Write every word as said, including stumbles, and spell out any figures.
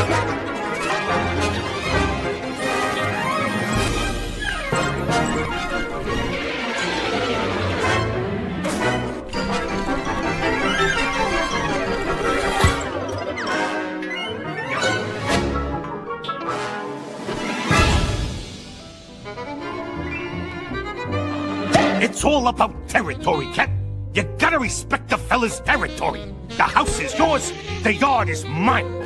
It's all about territory, Cat. You gotta respect the fella's territory. The house is yours, the yard is mine.